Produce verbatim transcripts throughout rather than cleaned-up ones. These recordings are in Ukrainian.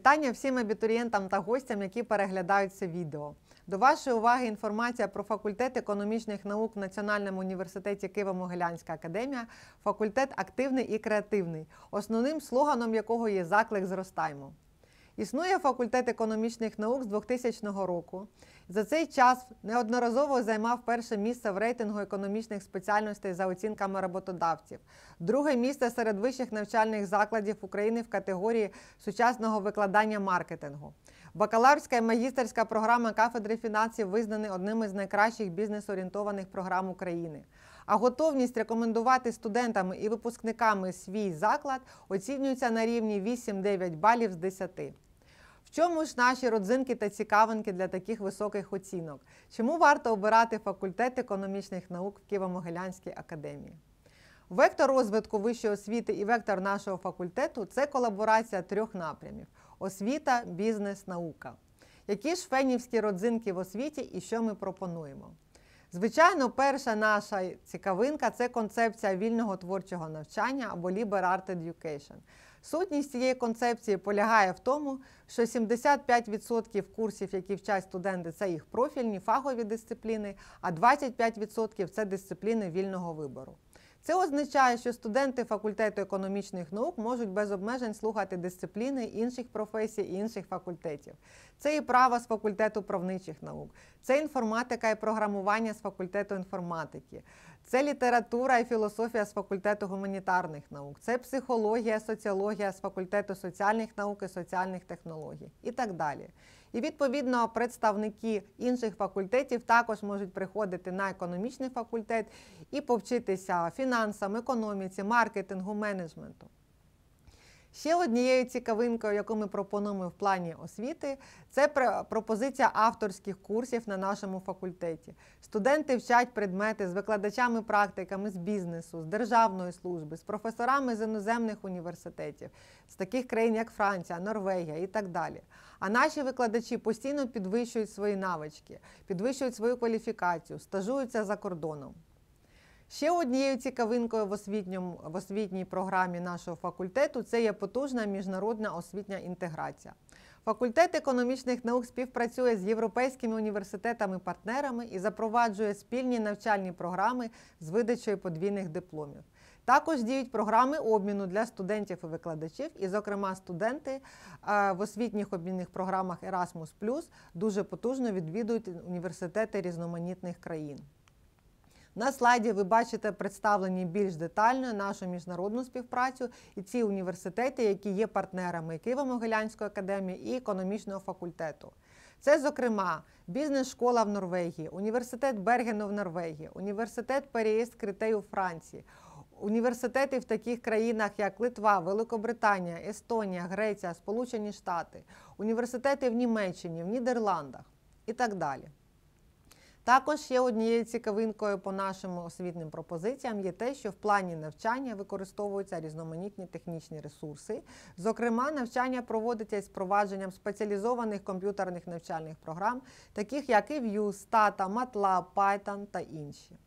Вітання всім абітурієнтам та гостям, які переглядають це відео. До вашої уваги інформація про факультет економічних наук в Національному університеті Києво-Могилянська академія, факультет активний і креативний, основним слоганом якого є заклик «Зростаймо». Існує факультет економічних наук з двохтисячного року. За цей час неодноразово займав перше місце в рейтингу економічних спеціальностей за оцінками роботодавців, друге місце серед вищих навчальних закладів України в категорії сучасного викладання маркетингу. Бакалаврська і магістерська програма кафедри фінансів визнані одними з найкращих бізнес-орієнтованих програм України. А готовність рекомендувати студентами і випускниками свій заклад оцінюється на рівні вісім-дев'ять балів з десяти. В чому ж наші родзинки та цікавинки для таких високих оцінок? Чому варто обирати факультет економічних наук в Києво-Могилянській академії? Вектор розвитку вищої освіти і вектор нашого факультету – це колаборація трьох напрямів – освіта, бізнес, наука. Які ж фенівські родзинки в освіті і що ми пропонуємо? Звичайно, перша наша цікавинка – це концепція вільного творчого навчання або Liberal Art Education. Сутність цієї концепції полягає в тому, що сімдесят п'ять відсотків курсів, які вчать студенти, це їх профільні, фахові дисципліни, а двадцять п'ять відсотків – це дисципліни вільного вибору. Це означає, що студенти факультету економічних наук можуть без обмежень слухати дисципліни інших професій і інших факультетів. Це і право з факультету правничих наук, це інформатика і програмування з факультету інформатики, це література і філософія з факультету гуманітарних наук, це психологія, соціологія з факультету соціальних наук і соціальних технологій і так далі. І, відповідно, представники інших факультетів також можуть приходити на економічний факультет і повчитися фінансам, економіці, маркетингу, менеджменту. Ще однією цікавинкою, яку ми пропонуємо в плані освіти, це пропозиція авторських курсів на нашому факультеті. Студенти вчать предмети з викладачами-практиками з бізнесу, з державної служби, з професорами з іноземних університетів, з таких країн, як Франція, Норвегія і так далі. А наші викладачі постійно підвищують свої навички, підвищують свою кваліфікацію, стажуються за кордоном. Ще однією цікавинкою в, в освітній програмі нашого факультету – це є потужна міжнародна освітня інтеграція. Факультет економічних наук співпрацює з європейськими університетами-партнерами і запроваджує спільні навчальні програми з видачею подвійних дипломів. Також діють програми обміну для студентів і викладачів, і, зокрема, студенти в освітніх обмінних програмах Erasmus плюс дуже потужно відвідують університети різноманітних країн. На слайді ви бачите представлені більш детально нашу міжнародну співпрацю і ці університети, які є партнерами Києво-Могилянської академії і економічного факультету. Це, зокрема, бізнес-школа в Норвегії, університет Бергену в Норвегії, університет Переїзд Критей у Франції, університети в таких країнах, як Литва, Великобританія, Естонія, Греція, Сполучені Штати, університети в Німеччині, в Нідерландах і так далі. Також ще однією цікавинкою по нашим освітнім пропозиціям є те, що в плані навчання використовуються різноманітні технічні ресурси. Зокрема, навчання проводиться з впровадженням спеціалізованих комп'ютерних навчальних програм, таких як і Vue, Stata, MATLAB, Python та інші.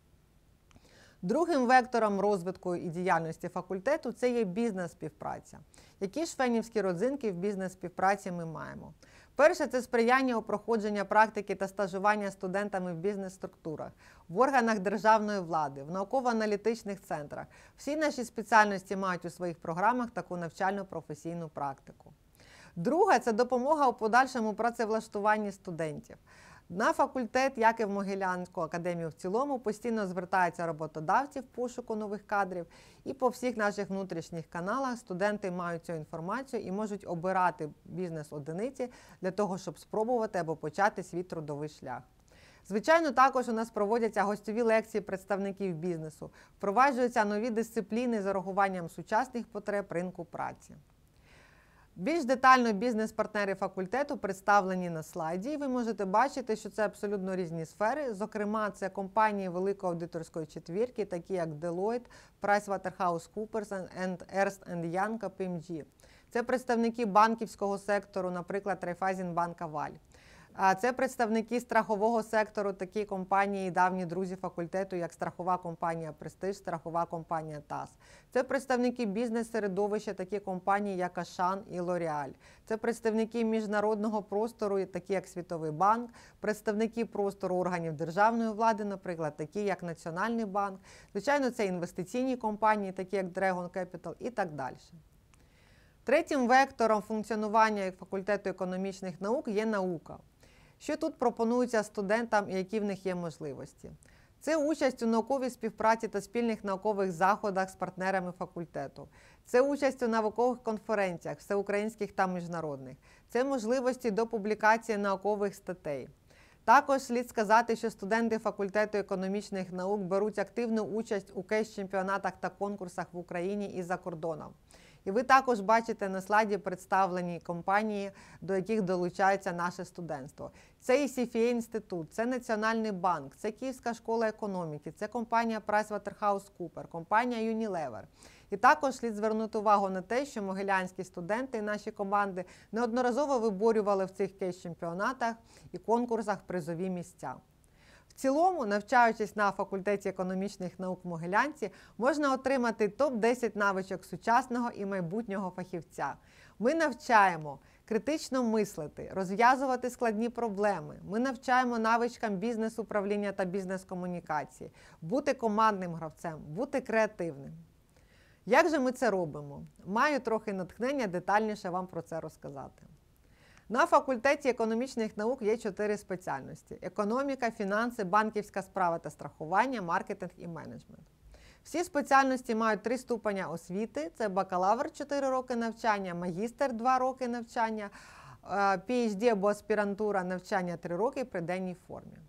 Другим вектором розвитку і діяльності факультету – це є бізнес-співпраця. Які ж фенівські родзинки в бізнес-співпраці ми маємо? Перше – це сприяння у проходження практики та стажування студентами в бізнес-структурах, в органах державної влади, в науково-аналітичних центрах. Всі наші спеціальності мають у своїх програмах таку навчальну професійну практику. Друге – це допомога у подальшому працевлаштуванні студентів. На факультет, як і в Могилянську академію в цілому, постійно звертаються роботодавці в пошуку нових кадрів. І по всіх наших внутрішніх каналах студенти мають цю інформацію і можуть обирати бізнес-одиниці для того, щоб спробувати або почати свій трудовий шлях. Звичайно, також у нас проводяться гостьові лекції представників бізнесу, впроваджуються нові дисципліни з урахуванням сучасних потреб ринку праці. Більш детально бізнес-партнери факультету представлені на слайді, і ви можете бачити, що це абсолютно різні сфери. Зокрема, це компанії великої аудиторської четвірки, такі як Deloitte, PricewaterhouseCoopers, Ernst енд Young, Кей Пі Ем Джі. Це представники банківського сектору, наприклад, Райфайзенбанк Аваль. А це представники страхового сектору, такі компанії, давні друзі факультету, як страхова компанія «Престиж», страхова компанія «ТАСС». Це представники бізнес-середовища, такі компанії, як «Ашан» і «Лореаль». Це представники міжнародного простору, такі як Світовий банк, представники простору органів державної влади, наприклад, такі як Національний банк. Звичайно, це інвестиційні компанії, такі як Dragon Capital і так далі. Третім вектором функціонування факультету економічних наук є наука. Що тут пропонується студентам і які в них є можливості? Це участь у науковій співпраці та спільних наукових заходах з партнерами факультету. Це участь у наукових конференціях, всеукраїнських та міжнародних. Це можливості до публікації наукових статей. Також слід сказати, що студенти факультету економічних наук беруть активну участь у кейс-чемпіонатах та конкурсах в Україні і за кордоном. І ви також бачите на слайді представлені компанії, до яких долучається наше студентство. Це і сі еф ей інститут, це Національний банк, це Київська школа економіки, це компанія PricewaterhouseCoopers, компанія Unilever. І також слід звернути увагу на те, що могилянські студенти і наші команди неодноразово виборювали в цих кейс-чемпіонатах і конкурсах призові місця. В цілому, навчаючись на факультеті економічних наук в Могилянці, можна отримати топ десять навичок сучасного і майбутнього фахівця. Ми навчаємо критично мислити, розв'язувати складні проблеми. Ми навчаємо навичкам бізнес-управління та бізнес-комунікації, бути командним гравцем, бути креативним. Як же ми це робимо? Маю трохи натхнення детальніше вам про це розказати. На факультеті економічних наук є чотири спеціальності – економіка, фінанси, банківська справа та страхування, маркетинг і менеджмент. Всі спеціальності мають три ступеня освіти – це бакалавр – чотири роки навчання, магістр – два роки навчання, пі ейч ді або аспірантура навчання три роки при денній формі.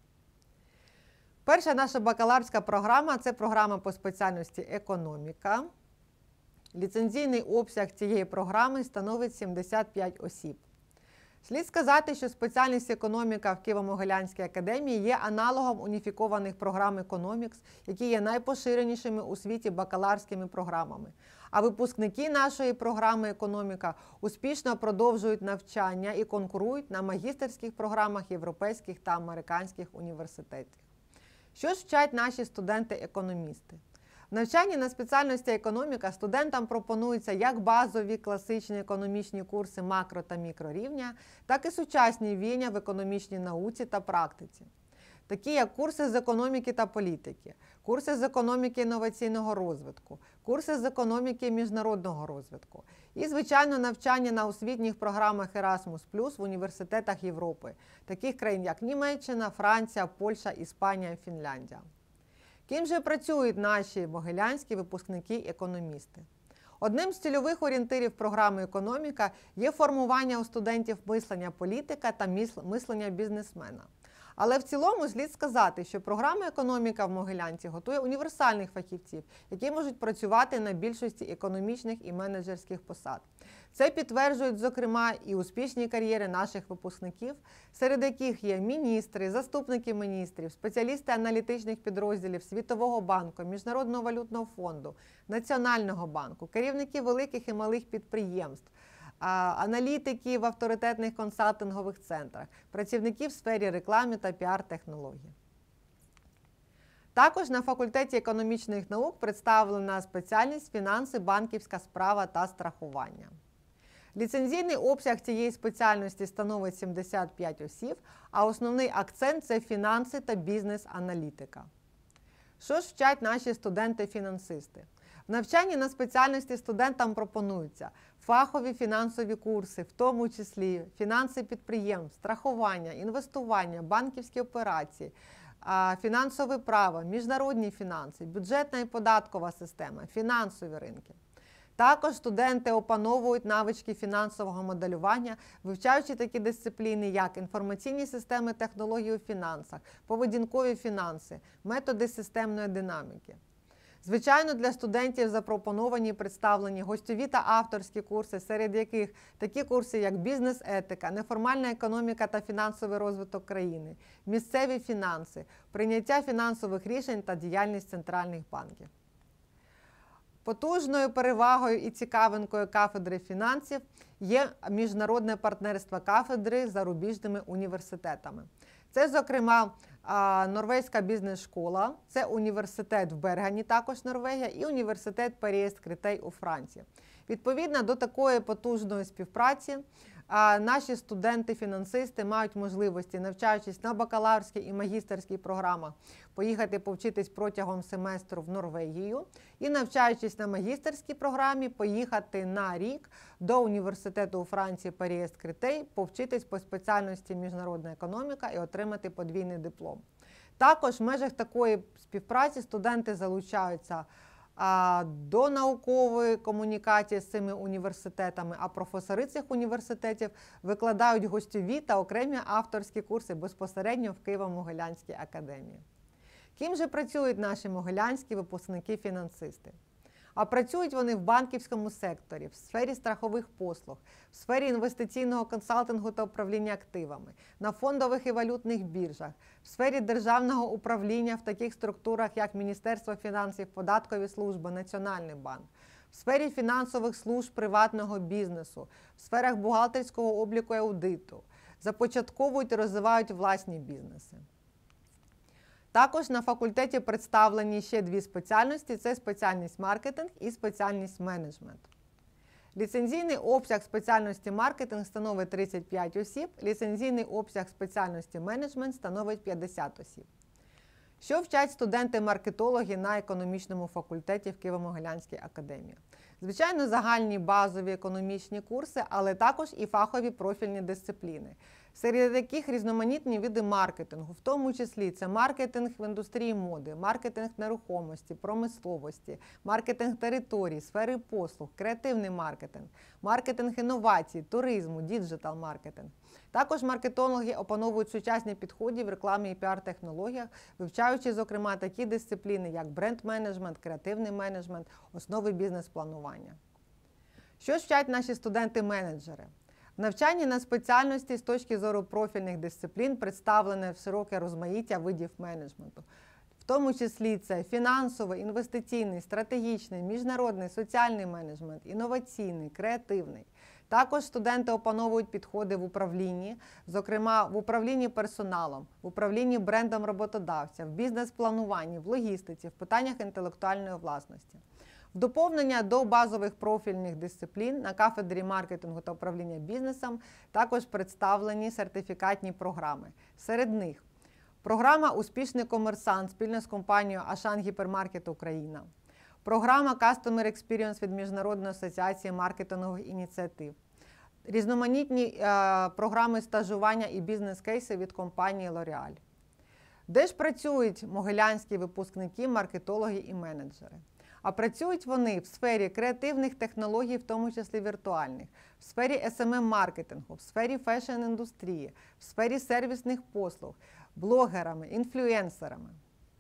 Перша наша бакалаврська програма – це програма по спеціальності економіка. Ліцензійний обсяг цієї програми становить сімдесят п'ять осіб. Слід сказати, що спеціальність економіка в Києво-Могилянській академії є аналогом уніфікованих програм Economics, які є найпоширенішими у світі бакалаврськими програмами. А випускники нашої програми економіка успішно продовжують навчання і конкурують на магістерських програмах європейських та американських університетів. Що ж вчать наші студенти-економісти? В навчанні на спеціальності економіка студентам пропонуються як базові класичні економічні курси макро- та мікрорівня, так і сучасні віяння в економічній науці та практиці. Такі як курси з економіки та політики, курси з економіки інноваційного розвитку, курси з економіки міжнародного розвитку і, звичайно, навчання на освітніх програмах Erasmus плюс в університетах Європи, таких країн як Німеччина, Франція, Польща, Іспанія, Фінляндія. Ким же працюють наші могилянські випускники-економісти? Одним з цільових орієнтирів програми «Економіка» є формування у студентів мислення політика та мислення бізнесмена. Але в цілому слід сказати, що програма «Економіка» в Могилянці готує універсальних фахівців, які можуть працювати на більшості економічних і менеджерських посад. Це підтверджують, зокрема, і успішні кар'єри наших випускників, серед яких є міністри, заступники міністрів, спеціалісти аналітичних підрозділів Світового банку, Міжнародного валютного фонду, Національного банку, керівники великих і малих підприємств, аналітики в авторитетних консалтингових центрах, працівники в сфері реклами та піар-технологій. Також на факультеті економічних наук представлена спеціальність фінанси, банківська справа та страхування. Ліцензійний обсяг цієї спеціальності становить сімдесят п'ять осіб, а основний акцент – це фінанси та бізнес-аналітика. Що ж вчать наші студенти-фінансисти? В навчанні на спеціальності студентам пропонуються фахові фінансові курси, в тому числі фінанси підприємств, страхування, інвестування, банківські операції, фінансове право, міжнародні фінанси, бюджетна і податкова система, фінансові ринки. Також студенти опановують навички фінансового моделювання, вивчаючи такі дисципліни, як інформаційні системи технологій у фінансах, поведінкові фінанси, методи системної динаміки. Звичайно, для студентів запропоновані і представлені гостьові та авторські курси, серед яких такі курси, як бізнес-етика, неформальна економіка та фінансовий розвиток країни, місцеві фінанси, прийняття фінансових рішень та діяльність центральних банків. Потужною перевагою і цікавинкою кафедри фінансів є міжнародне партнерство кафедри з зарубіжними університетами. Це, зокрема, Норвезька бізнес-школа, це університет в Бергені, також Норвегія, і університет Парієс-Крітей у Франції. Відповідно до такої потужної співпраці, наші студенти-фінансисти мають можливості, навчаючись на бакалаврській і магістерській програмах, поїхати повчитись протягом семестру в Норвегію і, навчаючись на магістерській програмі, поїхати на рік до університету у Франції Парієс-Крітей, повчитись по спеціальності міжнародна економіка і отримати подвійний диплом. Також в межах такої співпраці студенти залучаються до наукової комунікації з цими університетами, а професори цих університетів викладають гостьові та окремі авторські курси безпосередньо в Києво-Могилянській академії. Ким же працюють наші могилянські випускники-фінансисти? А працюють вони в банківському секторі, в сфері страхових послуг, в сфері інвестиційного консалтингу та управління активами, на фондових і валютних біржах, в сфері державного управління в таких структурах, як Міністерство фінансів, податкові служби, Національний банк, в сфері фінансових служб приватного бізнесу, в сферах бухгалтерського обліку і аудиту, започатковують і розвивають власні бізнеси. Також на факультеті представлені ще дві спеціальності – це спеціальність маркетинг і спеціальність менеджмент. Ліцензійний обсяг спеціальності маркетинг становить тридцять п'ять осіб, ліцензійний обсяг спеціальності менеджмент становить п'ятдесят осіб. Що вчать студенти-маркетологи на економічному факультеті в Києво-Могилянській академії? Звичайно, загальні базові економічні курси, але також і фахові профільні дисципліни, серед яких різноманітні види маркетингу, в тому числі це маркетинг в індустрії моди, маркетинг нерухомості, промисловості, маркетинг територій, сфери послуг, креативний маркетинг, маркетинг інновацій, туризму, діджитал-маркетинг. Також маркетологи опановують сучасні підходи в рекламі і піар-технологіях, вивчаючи, зокрема, такі дисципліни, як бренд-менеджмент, креативний менеджмент, основи бізнес-планування. Що ж вчать наші студенти-менеджери? Навчання на спеціальності з точки зору профільних дисциплін представлене в широке розмаїття видів менеджменту. В тому числі це фінансовий, інвестиційний, стратегічний, міжнародний, соціальний менеджмент, інноваційний, креативний. Також студенти опановують підходи в управлінні, зокрема в управлінні персоналом, в управлінні брендом роботодавця, в бізнес-плануванні, в логістиці, в питаннях інтелектуальної власності. В доповнення до базових профільних дисциплін на кафедрі маркетингу та управління бізнесом також представлені сертифікатні програми. Серед них програма «Успішний комерсант» спільно з компанією Ашан Гіпермаркет Україна, програма Customer Experience від Міжнародної асоціації маркетингових ініціатив, різноманітні е, програми стажування і бізнес-кейси від компанії L'Oréal. Де ж працюють могилянські випускники, маркетологи і менеджери? А працюють вони в сфері креативних технологій, в тому числі віртуальних, в сфері ес ем ем-маркетингу, в сфері фешн-індустрії, в сфері сервісних послуг, блогерами, інфлюенсерами.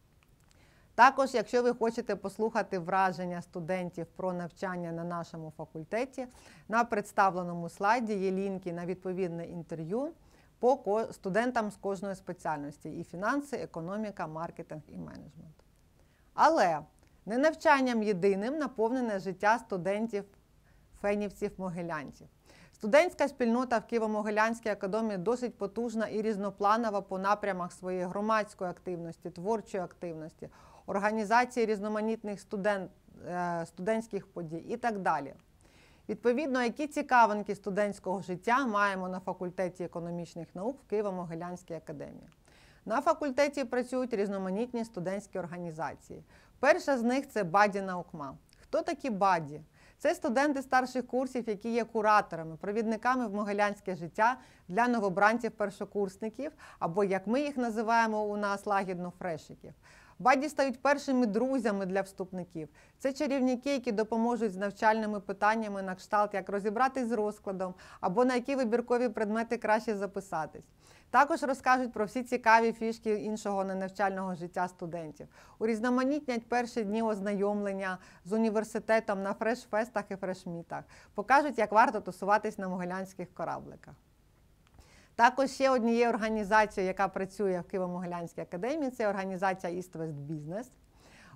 Також, якщо ви хочете послухати враження студентів про навчання на нашому факультеті, на представленому слайді є лінки на відповідне інтерв'ю по студентам з кожної спеціальності – і фінанси, економіка, маркетинг і менеджмент. Але не навчанням єдиним наповнене життя студентів, фенівців, могилянців. Студентська спільнота в Києво-Могилянській академії досить потужна і різнопланова по напрямах своєї громадської активності, творчої активності, організації різноманітних студент, студентських подій і так далі. Відповідно, які цікавинки студентського життя маємо на факультеті економічних наук в Києво-Могилянській академії? На факультеті працюють різноманітні студентські організації. Перша з них – це Баді Наукма. Хто такі Баді? Це студенти старших курсів, які є кураторами, провідниками в могилянське життя для новобранців-першокурсників, або, як ми їх називаємо у нас лагідно, фрешиків. Баді стають першими друзями для вступників. Це чарівники, які допоможуть з навчальними питаннями на кшталт, як розібратись з розкладом, або на які вибіркові предмети краще записатись. Також розкажуть про всі цікаві фішки іншого ненавчального життя студентів. Урізноманітнять перші дні ознайомлення з університетом на фреш-фестах і фреш-мітах. Покажуть, як варто тусуватись на могилянських корабликах. Також ще однією організацією, яка працює в Києво-Могилянській академії, це організація East West Business.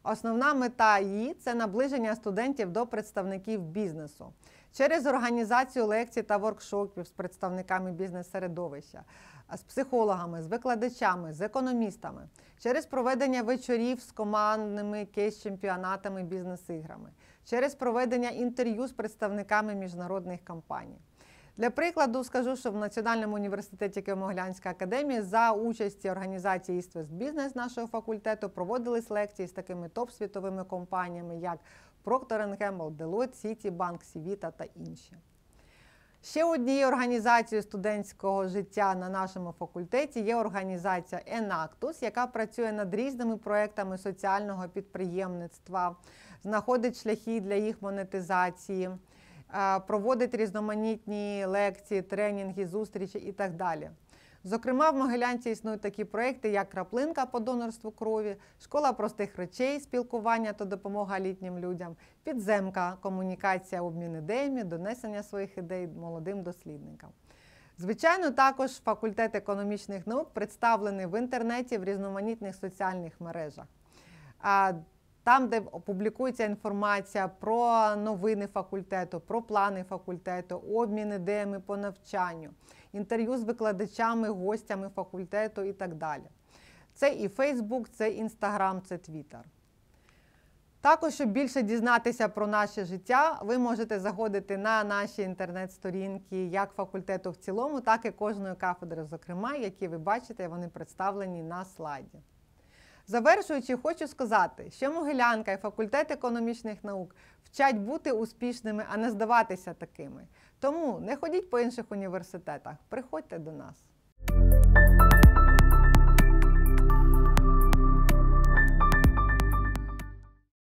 Основна мета її – це наближення студентів до представників бізнесу через організацію лекцій та воркшопів з представниками бізнес-середовища, з психологами, з викладачами, з економістами, через проведення вечорів з командними кейс-чемпіонатами, бізнес-іграми, через проведення інтерв'ю з представниками міжнародних компаній. Для прикладу скажу, що в Національному університеті Києво-Могилянська академія за участі організації East West Business нашого факультету проводились лекції з такими топ-світовими компаніями, як Procter енд Gamble, Deloitte, Citibank, Civita та інші. Ще однією організацією студентського життя на нашому факультеті є організація Enactus, яка працює над різними проектами соціального підприємництва, знаходить шляхи для їх монетизації, проводить різноманітні лекції, тренінги, зустрічі і так далі. Зокрема, в Могилянці існують такі проекти, як «Краплинка» по донорству крові, «Школа простих речей», спілкування та допомога літнім людям, «Підземка», комунікація, обмін ідеями, донесення своїх ідей молодим дослідникам. Звичайно, також факультет економічних наук представлений в інтернеті, в різноманітних соціальних мережах. Там, де публікується інформація про новини факультету, про плани факультету, обмін ідеями по навчанню, інтерв'ю з викладачами, гостями факультету і так далі. Це і Фейсбук, це Інстаграм, це Твіттер. Також, щоб більше дізнатися про наше життя, ви можете заходити на наші інтернет-сторінки як факультету в цілому, так і кожної кафедри, зокрема, які ви бачите, вони представлені на слайді. Завершуючи, хочу сказати, що Могилянка і факультет економічних наук вчать бути успішними, а не здаватися такими. Тому не ходіть по інших університетах, приходьте до нас.